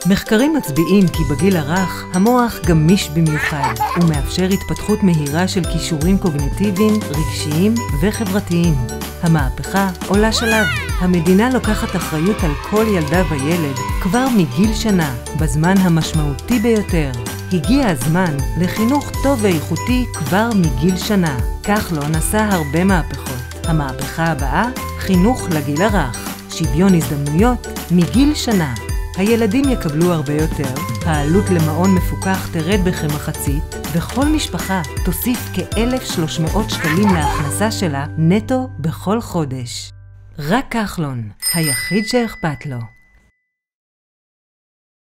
מחקרים מצביעים כי בגיל הרך המוח גמיש במיוחד ומאפשר התפתחות מהירה של כישורים קוגניטיביים, רגשיים וחברתיים. המהפכה עולה שלב. המדינה לוקחת אחריות על כל ילדה וילד כבר מגיל שנה, בזמן המשמעותי ביותר. הגיע הזמן לחינוך טוב ואיכותי כבר מגיל שנה. כחלון עשה הרבה מהפכות. המהפכה הבאה, חינוך לגיל הרך. שוויון הזדמנויות מגיל שנה. הילדים יקבלו הרבה יותר, העלות למעון מפוקח תרד בכמחצית, וכל משפחה תוסיף כ-1,300 שקלים להכנסה שלה נטו בכל חודש. רק כחלון, היחיד שאכפת לו.